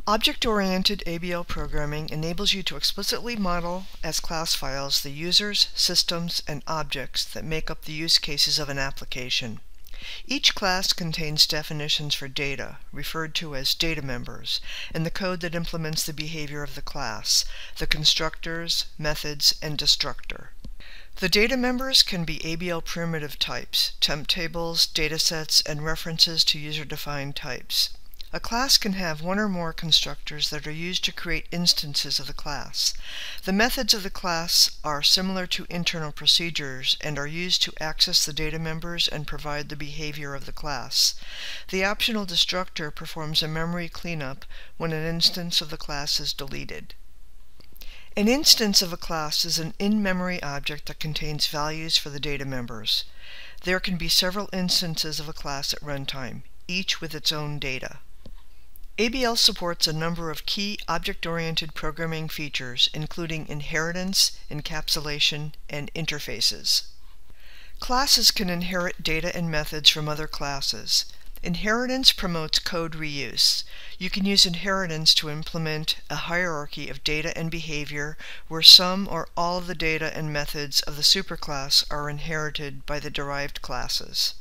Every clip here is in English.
Object-oriented ABL programming enables you to explicitly model as class files the users, systems, and objects that make up the use cases of an application. Each class contains definitions for data, referred to as data members, and the code that implements the behavior of the class, the constructors, methods, and destructor. The data members can be ABL primitive types, temp tables, datasets, and references to user-defined types. A class can have one or more constructors that are used to create instances of the class. The methods of the class are similar to internal procedures and are used to access the data members and provide the behavior of the class. The optional destructor performs a memory cleanup when an instance of the class is deleted. An instance of a class is an in-memory object that contains values for the data members. There can be several instances of a class at runtime, each with its own data. ABL supports a number of key object-oriented programming features, including inheritance, encapsulation, and interfaces. Classes can inherit data and methods from other classes. Inheritance promotes code reuse. You can use inheritance to implement a hierarchy of data and behavior where some or all of the data and methods of the superclass are inherited by the derived classes.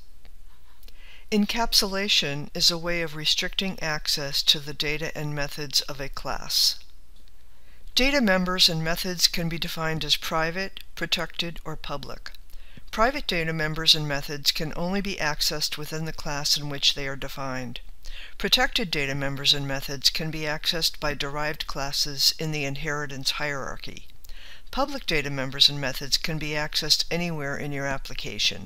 Encapsulation is a way of restricting access to the data and methods of a class. Data members and methods can be defined as private, protected, or public. Private data members and methods can only be accessed within the class in which they are defined. Protected data members and methods can be accessed by derived classes in the inheritance hierarchy. Public data members and methods can be accessed anywhere in your application.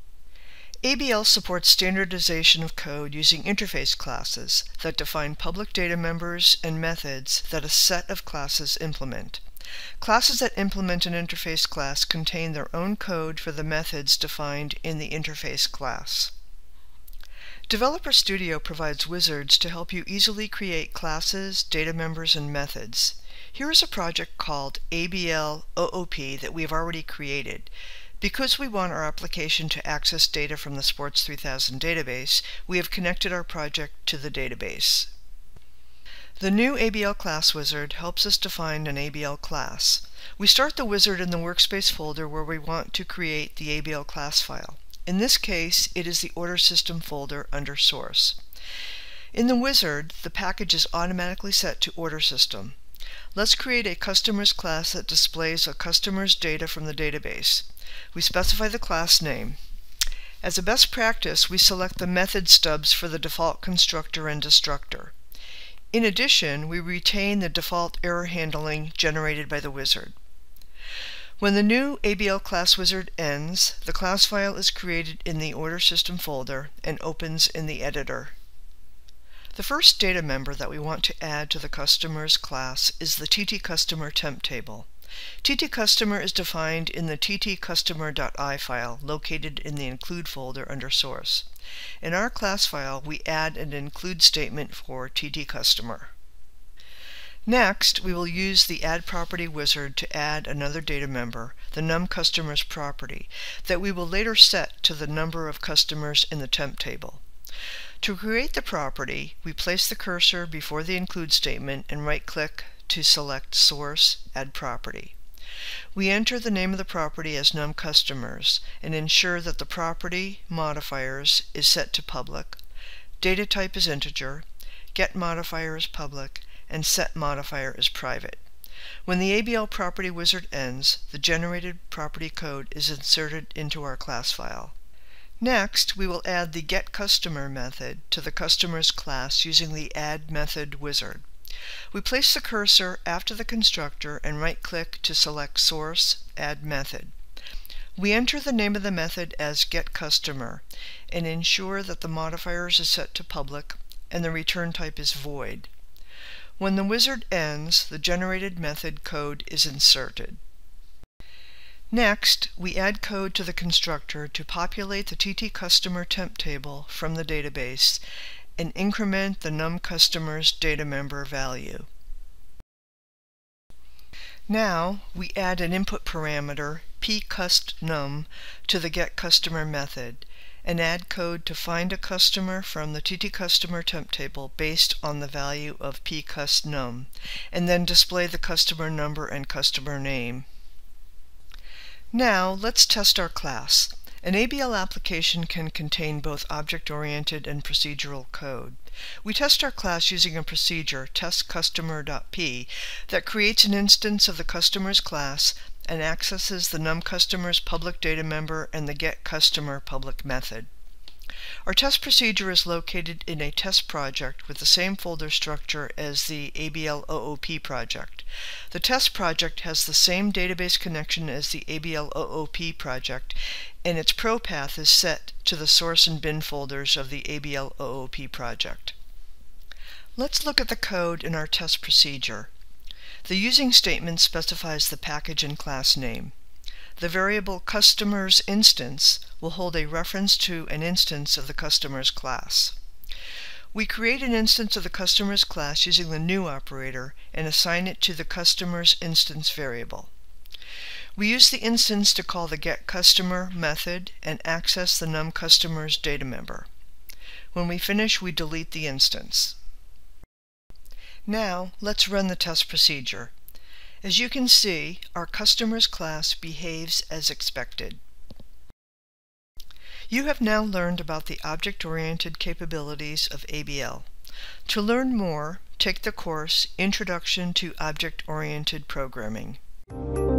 ABL supports standardization of code using interface classes that define public data members and methods that a set of classes implement. Classes that implement an interface class contain their own code for the methods defined in the interface class. Developer Studio provides wizards to help you easily create classes, data members, and methods. Here is a project called ABL OOP that we have already created. Because we want our application to access data from the Sports 3000 database, we have connected our project to the database. The new ABL Class Wizard helps us define an ABL class. We start the wizard in the Workspace folder where we want to create the ABL class file. In this case, it is the Order System folder under Source. In the wizard, the package is automatically set to Order System. Let's create a customers class that displays a customer's data from the database. We specify the class name. As a best practice, we select the method stubs for the default constructor and destructor. In addition, we retain the default error handling generated by the wizard. When the new ABL Class Wizard ends, the class file is created in the Order System folder and opens in the editor. The first data member that we want to add to the customer's class is the ttcustomer temp table. ttcustomer is defined in the ttcustomer.i file located in the include folder under source. In our class file, we add an include statement for ttcustomer. Next, we will use the add property wizard to add another data member, the numCustomers property, that we will later set to the number of customers in the temp table. To create the property, we place the cursor before the include statement and right-click to select Source, Add Property. We enter the name of the property as numCustomers and ensure that the property modifiers is set to public, data type is integer, get modifier is public, and set modifier is private. When the ABL property wizard ends, the generated property code is inserted into our class file. Next, we will add the getCustomer method to the customer's class using the add method wizard. We place the cursor after the constructor and right-click to select Source, Add Method. We enter the name of the method as getCustomer and ensure that the modifiers is set to public and the return type is void. When the wizard ends, the generated method code is inserted. Next, we add code to the constructor to populate the ttcustomer temp table from the database and increment the numCustomers data member value. Now, we add an input parameter, pcustNum, to the getCustomer method and add code to find a customer from the ttcustomer temp table based on the value of pcustNum, and then display the customer number and customer name. Now let's test our class. An ABL application can contain both object-oriented and procedural code. We test our class using a procedure, testCustomer.p, that creates an instance of the customer's class and accesses the numCustomer's public data member and the getCustomer public method. Our test procedure is located in a test project with the same folder structure as the ABL OOP project. The test project has the same database connection as the ABL OOP project, and its pro path is set to the source and bin folders of the ABL OOP project. Let's look at the code in our test procedure. The using statement specifies the package and class name. The variable customer's instance will hold a reference to an instance of the customer's class. We create an instance of the customer's class using the new operator and assign it to the customer's instance variable. We use the instance to call the getCustomer method and access the numCustomer's data member. When we finish, we delete the instance. Now, let's run the test procedure. As you can see, our customer's class behaves as expected. You have now learned about the object-oriented capabilities of ABL. To learn more, take the course Introduction to Object-Oriented Programming.